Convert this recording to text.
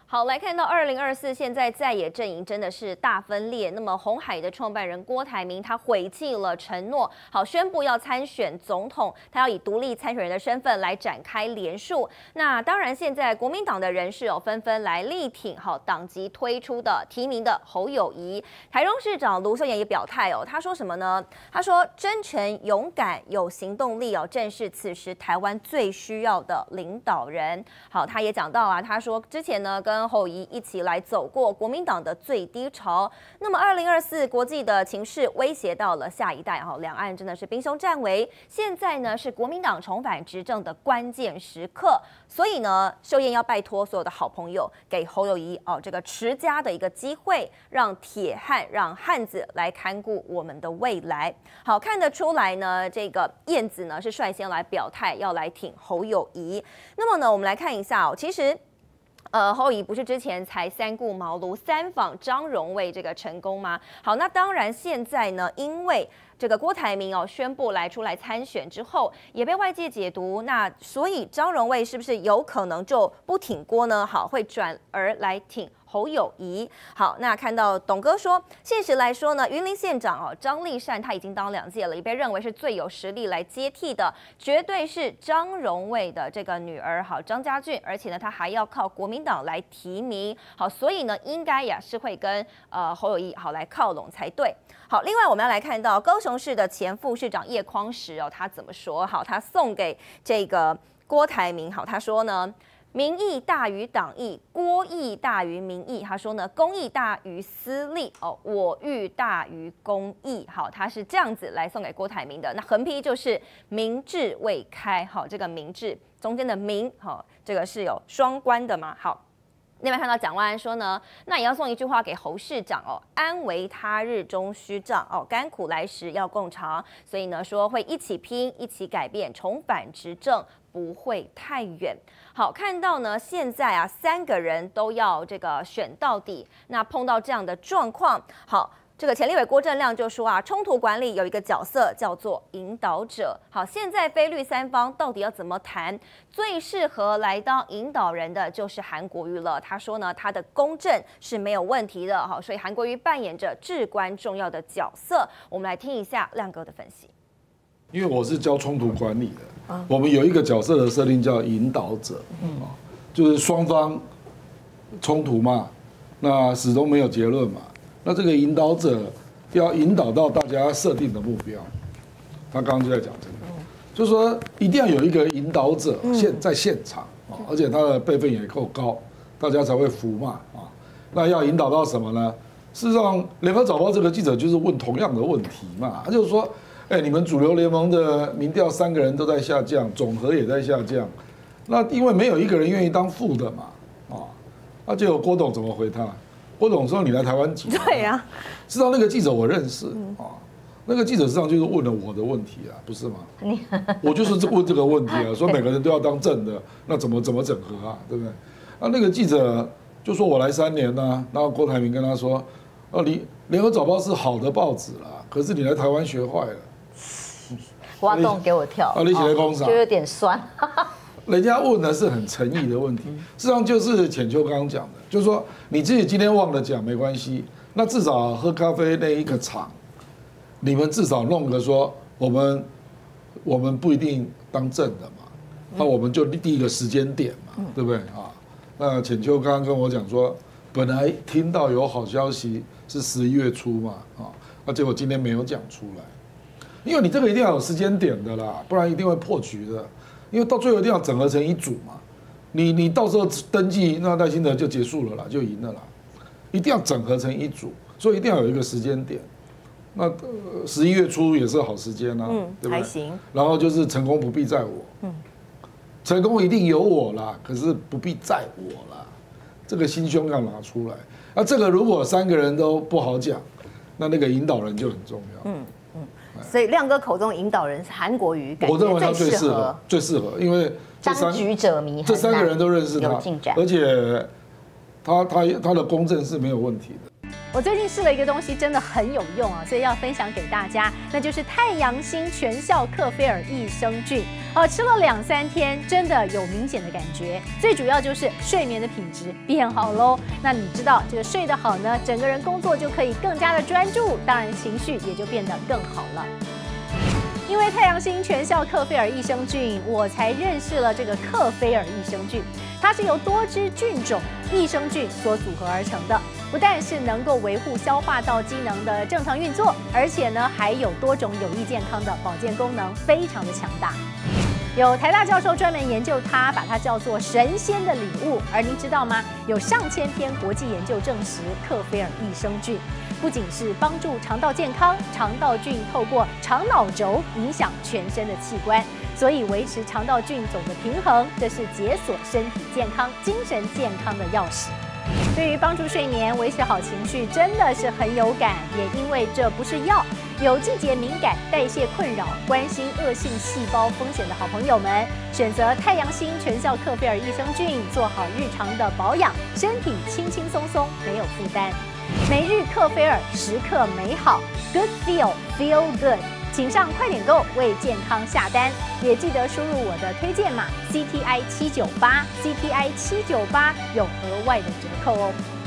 好，来看到2024，现在在野阵营真的是大分裂。那么鸿海的创办人郭台铭，他悔弃了承诺，好，宣布要参选总统，他要以独立参选人的身份来展开连署。那当然，现在国民党的人士纷纷来力挺好党籍推出的提名的侯友宜。台中市长卢秀妍也表态他说什么呢？他说真诚、勇敢、有行动力正是此时台湾最需要的领导人。好，他也讲到他说之前呢跟侯友宜一起来走过国民党的最低潮。那么2024国际的情势威胁到了下一代两岸真的是兵凶战危。现在呢是国民党重返执政的关键时刻，所以呢秀妍要拜托所有的好朋友，给侯友宜这个持家的一个机会，让铁汉、让汉子来看顾我们的未来。好，看得出来呢，这个燕子呢是率先来表态，要来挺侯友宜。那么呢，我们来看一下其实。侯友宜不是之前才三顾茅庐三访张荣卫这个成功吗？好，那当然现在呢，因为这个郭台铭宣布出来参选之后，也被外界解读，那所以张荣卫是不是有可能就不挺郭呢？好，会转而来挺侯友宜。好，那看到董哥说，现实来说呢，云林县长张丽善他已经当2届了，也被认为是最有实力来接替的，绝对是张荣卫的这个女儿张家俊，而且呢，他还要靠国民党来提名。好，所以呢，应该也是会跟侯友宜来靠拢才对。好，另外我们要来看到高雄市的前副市长叶匡时他怎么说？好，他送给这个郭台铭，好，他说呢。民意大于党意，郭意大于民意。他说呢，公益大于私利我欲大于公益。好，他是这样子来送给郭台铭的。那横批就是民智未开。好，这个民智中间的民，好，这个是有双关的嘛？好。另外看到蒋万安说呢，那也要送一句话给侯市长安为他日终须长甘苦来时要共尝。所以呢，说会一起拼，一起改变，重返执政不会太远。好，看到呢，现在3个人都要这个选到底，那碰到这样的状况，好。这个前立委郭正亮就说冲突管理有一个角色叫做引导者。好，现在非绿三方到底要怎么谈？最适合来当引导人的就是韩国瑜了。他说呢，他的公正是没有问题的。好，所以韩国瑜扮演着至关重要的角色。我们来听一下亮哥的分析。 因为我是教冲突管理的，我们有一个角色的设定叫引导者，就是双方冲突嘛，那始终没有结论嘛。那这个引导者要引导到大家设定的目标，他刚刚就在讲这个，就是说一定要有一个引导者在现场而且他的辈分也够高，大家才会服嘛那要引导到什么呢？事实上，联合早报这个记者就是问同样的问题嘛，他就是说，你们主流联盟的民调3个人都在下降，总和也在下降，那因为没有一个人愿意当副的嘛那结果郭董怎么回他？郭董说：“你来台湾几年？” 对呀， 知道那个记者我认识那个记者实际上就是问了我的问题不是吗？我就是问这个问题说每个人都要当正的，那怎么整合对不对？那个记者就说我来3年然后郭台铭跟他说：“联合早报是好的报纸啦，可是你来台湾学坏了， 挖洞给我跳， 你起来攻啥？ 就有点酸。” 人家问的是很诚意的问题，事实上就是浅秋刚刚讲的，就是说你自己今天忘了讲没关系，那至少喝咖啡那一个场，你们至少弄个说我们不一定当正的嘛，那我们就第一个时间点嘛，对不对那浅秋刚刚跟我讲说，本来听到有好消息是11月初嘛那结果今天没有讲出来，因为你这个一定要有时间点的啦，不然一定会破局的。因为到最后一定要整合成一组嘛，你到时候登记，那赖清德就结束了啦，就赢了啦，一定要整合成一组，所以一定要有一个时间点。那11月初也是好时间对不对？ 还行。 然后就是成功不必在我，成功一定有我啦，可是不必在我啦，这个心胸要拿出来。那这个如果3个人都不好讲，那个引导人就很重要。 所以亮哥口中引导人是韩国瑜， 我认为他最适合，因为当局者迷， 这3个人都认识他， 有进展， 而且他的公正是没有问题的。 我最近试了一个东西，真的很有用啊，所以要分享给大家，那就是太阳星全效克菲尔益生菌。吃了2-3天，真的有明显的感觉。最主要就是睡眠的品质变好喽。那你知道这个睡得好呢，整个人工作就可以更加的专注，当然情绪也就变得更好了。因为太阳星全效克菲尔益生菌，我才认识了这个克菲尔益生菌。它是由多支菌种益生菌所组合而成的，不但是能够维护消化道机能的正常运作，而且呢还有多种有益健康的保健功能，非常的强大。有台大教授专门研究它，把它叫做神仙的礼物。而您知道吗？有上千篇国际研究证实，克菲尔益生菌不仅是帮助肠道健康，肠道菌透过肠脑轴影响全身的器官，所以维持肠道菌种的平衡，这是解锁身体健康、精神健康的钥匙。对于帮助睡眠、维持好情绪，真的是很有感。也因为这不是药，有季节敏感、代谢困扰、关心恶性细胞风险的好朋友们，选择太阳星全效克菲尔益生菌，做好日常的保养，身体轻轻松松，没有负担。每日克菲尔，时刻美好 ，Good Feel Good。请上快点购为健康下单，也记得输入我的推荐码 CTI798，CTI798有额外的折扣哦。